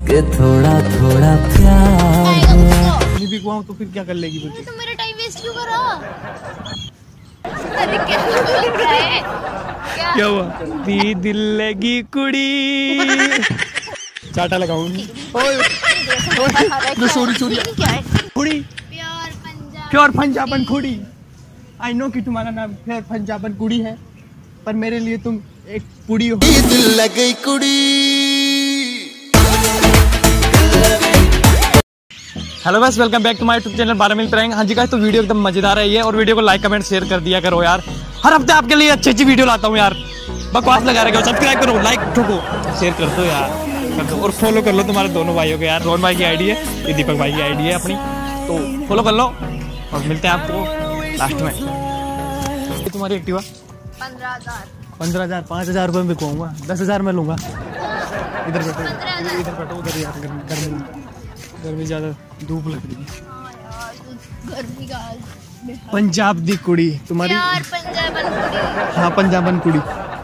कि थोड़ा थोड़ा प्यार नहीं बिकवाऊं तो फिर क्या कर लेगी मुझे? तो मेरा टाइम वेस्ट क्यों करा? अरे क्या हुआ है? क्या हुआ? दी दिल लगी कुड़ी चाटा लगाऊंगी। सॉरी क्या है? कुड़ी प्योर पंजाबन कुड़ी। आई नो कि तुम्हारा नाम प्योर पंजाबन कुड़ी है, पर मेरे लिए तुम एक कुड़ी हो। दिल लगी कुड़ी। Hello guys, welcome back to my YouTube channel 12 मिनट रहेंगे। हाँ जी गाइस, तो वीडियो एकदम मजेदार है ये, और वीडियो को लाइक कमेंट शेयर कर दिया करो यार। हर हफ्ते आपके लिए अच्छी वीडियो लाता हूँ यार। बकवास लगा रहे हो, सब्सक्राइब करो, लाइक ठोको, शेयर कर दो यार, कर दो, और फॉलो कर लो तुम्हारे दोनों भाइयों को यार। रोहन भाई की आईडी है, ये दीपक भाई की आईडी है अपनी, तो फॉलो कर लो। और मिलते हैं आपको लास्ट में। ये तुम्हारी एक्टिवा 15,000 5,000 रुपये में बिकवाऊंगा, 10,000 में लूंगा। इधर बैठो, इधर बैठो, उधर यार गर्मी ज्यादा, धूप लग रही है। गर्मी का पंजाब दी कुड़ी तुम्हारी। पंजाबन कुड़ी। हाँ, पंजाबन कुड़ी।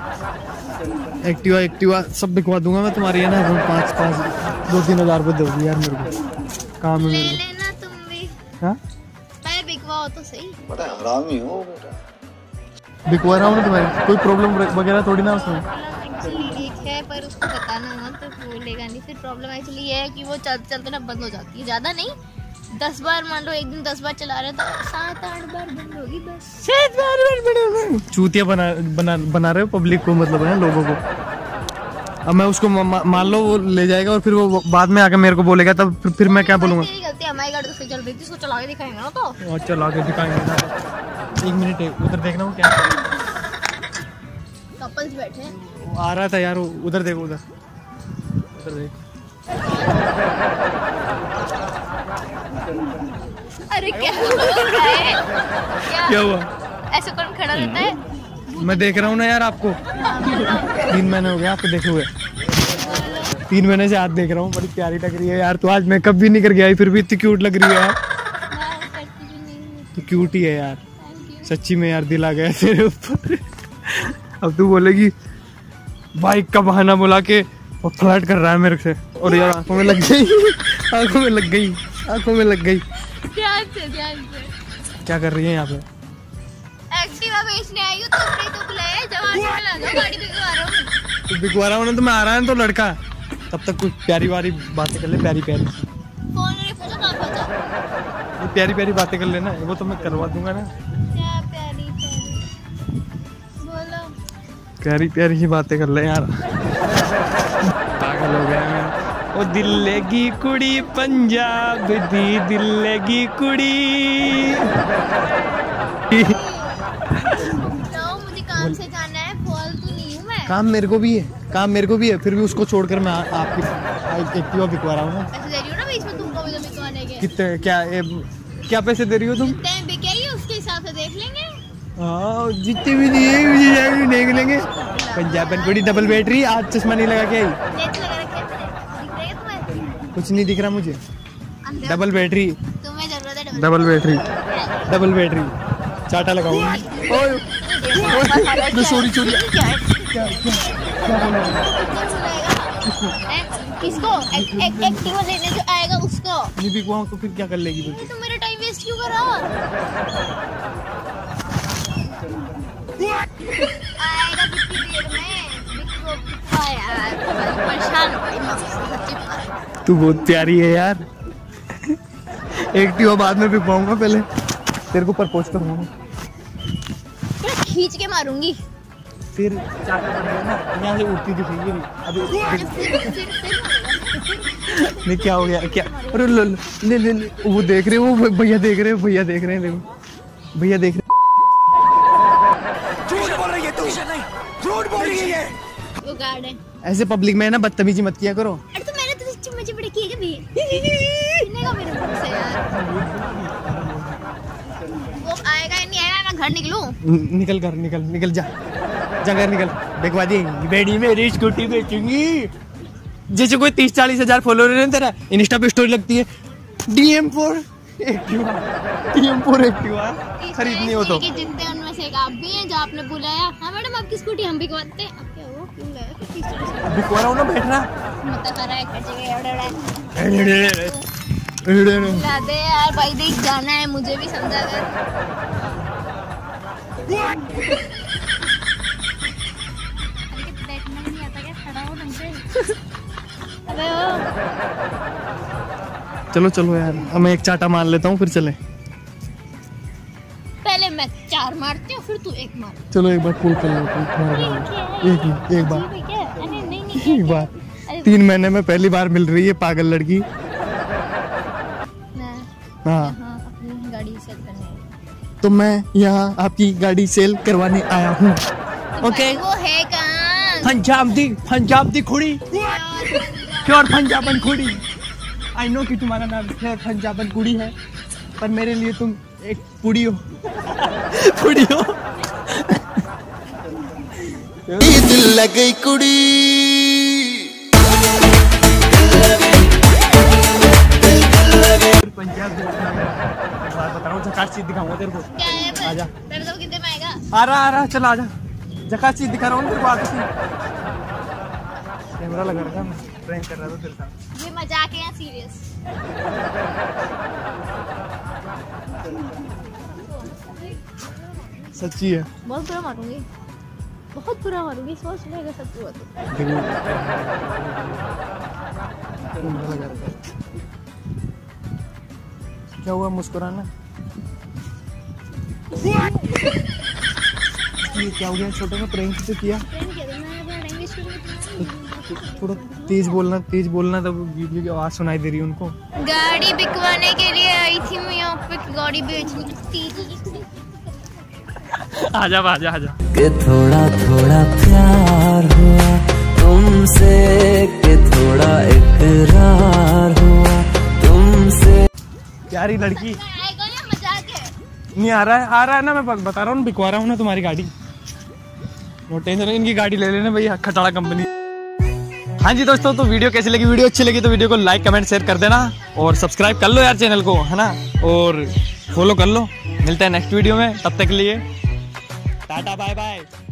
एक्टिवा सब बिकवा दूंगा मैं तुम्हारी, है ना। 2-3 हज़ार रुपये दोगी यार मेरे को, काम ले में। लेना तुम भी। हाँ, मैं बिकवाओ तो सही। बड़ा हरामी हो बेटा। बिकवा रहा हूँ ना तुम्हारी, कोई प्रॉब्लम वगैरह थोड़ी ना उसमें। ठीक है, पर उसको बताना मत, तो बोलेगा नहीं। फिर प्रॉब्लम एक्चुअली ये है कि वो चलते चलते ना बंद हो जाती है। ज्यादा नहीं, 10 बार, मान लो एक दिन 10 बार चला रहे तो 7-8 बार बंद होगी बस। 7 बार चूतिया बना रहे हो पब्लिक को, मतलब है लोगों को। अब मैं उसको मान लो वो ले जाएगा, और फिर वो बाद में आके मेरे को बोलेगा, तब फिर मैं क्या बोलूँगा? तेरी गलती, हमारी गाड़ी तो सही चल रही थी, इसको चला के दिखाएंगे ना। तो और चला के दिखाएंगे ना। 1 मिनट उधर देखना, वो क्या कपल्स बैठे हैं। वो आ रहा था यार, उधर देखो, उधर देख। अरे क्या हुआ है? क्या हुआ? ऐसे कौन खड़ा रहता है? मैं देख रहा हूँ ना यार आपको। 3 महीने हो गए आपको देखे हुए। 3 महीने से हाथ देख रहा हूँ, बड़ी प्यारी लग रही है यार। तो आज मेकअप भी नहीं कर गया, फिर भी इतनी क्यूट लग रही है यार। तो क्यूट ही है यार, सच्ची में यार, दिल आ गया तेरे ऊपर। अब तू बोलेगी बाइक का बहाना बुला के और फ्लर्ट कर रहा है मेरे से, और यार आंखों में लग गई, आंखों में लग गई, आंखों में लग गई। ध्यान से। क्या कर रही है यहाँ पे? एक्टिवा बेचने आई हूँ, तो तो बुलाया, जवान से लगा गाड़ी बिकवा रहा हूँ। तो बिकवा रहा हूँ ना, तो मैं आ रहा है तो लड़का, तब तक कुछ प्यारी वारी बातें कर ले, प्यारी फोन नहीं पूछा, कहाँ पहुँचा? प्यारी बातें कर लेना, वो तो मैं करवा दूंगा ना। क्या प्यारी बोलो। प्यारी ही बातें कर ले यार। पागल हो गया मैं। ओ दिल लगी कुड़ी पंजाब दी, दिल लगी कुड़ी। तो मुझे काम से जाना है, फालतू नहीं हूँ मैं। काम मेरे को भी है, फिर भी उसको छोड़कर मैं आपकी एक्टिवा बिकवा रहा हूँ ना। पैसे दे रही हूँ ना बीच में तुमको भी, तो बिकवाने के। कितने? क्या पैसे दे रही हो तुम? जितने बिके ही उसके हिसाब से देख लेंगे। हाँ, जितने भी दिए मुझे देख लेंगे। पंजाबन कुड़ी डबल बैटरी, आज चश्मा नहीं लगा के आई। लेंस लगा रखे थे, दिख रही है तुम्हें? कुछ नहीं दिख रहा मुझे। अंधे हो? डबल बैटरी, तुम्हें जरूरत है डबल बैटरी चाटा लगाऊंगी। सॉरी क्या है? किसको? एक्टिवा लेने जो आएगा उसको नहीं बिकवाऊं तो फिर क्या कर लेगी मुझे? तो मेरा टाइम वेस्ट क्यों करा? आएगा कितनी देर में? बिकवा यार, परेशान हो गई मैं। तू बहुत प्यारी है यार। एक्टिवा बाद में बिकवाऊंगा, पहले तेरे को प्रपोज करूंगा, पूरा खींच के मारूंगी। फिर चाटा पड़ेगा ना, यहाँ से उड़ती दिखेगी अभी। नहीं, क्या हो गया? क्या? अरे ले, वो देख रहे हो, भैया देख रहे हैं, देखो भैया देख रहे। झूठ बोल रही है तू, झूठ बोल रही है। वो गार्ड है। ऐसे पब्लिक में ना बदतमीजी मत किया करो। अरे तो मैंने तो चिम्मचे बड़े किए कभी? सुनेगा मेरे मुंह से यार। वो आएगा या नहीं आएगा, मैं घर निकलूं? निकल जा घर निकल। बिकवा देंगी बेटी, मेरी स्कूटी बेचूंगी। जैसे कोई 30-40 हज़ार फॉलोअर है तेरा, इंस्टा पे स्टोरी लगती है DM4 एक्टिवा खरीदनी हो तो। जितने उनमें से एक आप भी हैं जो आपने बुलाया। हाँ मैडम, आपकी स्कूटी हम बिकवाते हैं। अब क्या हुआ? बिकवा रहा हूँ ना, बैठना दे यार भाई, देख जाना है मुझे भी, समझा कर। बैठना नहीं आता क्या? खड़ा हो ढंग से। अबे ओ चलो चलो यार, मैं एक चाटा मार लेता हूँ फिर चले। पहले मैं 4 मारती हूँ, फिर तू 1 मार। चलो एक बार पुल कर लो, एक बार, एक बार। 3 महीने में पहली बार मिल रही है पागल लड़की। हाँ, अपनी गाड़ी सेल करने। तो मैं यहाँ आपकी गाड़ी सेल करवाने आया हूँ। ओके, वो है कहाँ? पंजाब दी खुड़ी, प्योर पंजाबन खुड़ी। आई नो कि तुम्हारा नाम है पंजाबन कुड़ी है, पर मेरे लिए तुम एक पुड़ी हो। पुड़ी हो। दिल लग गई कुड़ी। पंजाब बता रहा हूँ, झकास चीज दिखाऊंगा तेरे को। क्या है फिर? आजा। तेरे को कितने में आएगा? आ रहा चल आजा, झकास चीज दिखा रहा हूँ तेरे को। आगे से कैमरा लगा रखा, मैं प्रैंक कर रहा था तेरे साथ। ये मजाक है या सीरियस? सच्ची है। बहुत बुरा मारूंगी, बहुत बुरा मारूंगी, सोच ले अगर सच हुआ तो। क्या हुआ, मुस्कुराना? ये क्या हो गया? छोटे में प्रैंक तो किया। थोड़ा तेज बोलना तब वीडियो की आवाज सुनाई दे रही है उनको। गाड़ी बिकवाने के लिए आई थी मैं यहाँ पे, गाड़ी बेचनी थी। आजा आजा आजा। कि थोड़ा थोड़ा प्यार हुआ तुमसे, कि थोड़ा इकरार हुआ तुमसे। प्यारी लड़की। आएगा या मजाक है? नहीं आ रहा है ना, मैं बता रहा हूँ, बिकवा रहा हूँ ना तुम्हारी गाड़ी। नो टेंशन, इनकी गाड़ी ले लेना भैया, खटाड़ा कंपनी। हाँ जी दोस्तों, तो वीडियो कैसी लगी? वीडियो अच्छी लगी तो वीडियो को लाइक कमेंट शेयर कर देना, और सब्सक्राइब कर लो यार चैनल को, है ना, और फॉलो कर लो। मिलते हैं नेक्स्ट वीडियो में, तब तक के लिए टाटा बाय बाय।